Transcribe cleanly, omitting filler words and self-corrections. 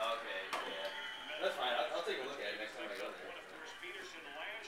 Okay, yeah. That's fine. I'll take a look at it next time I go there.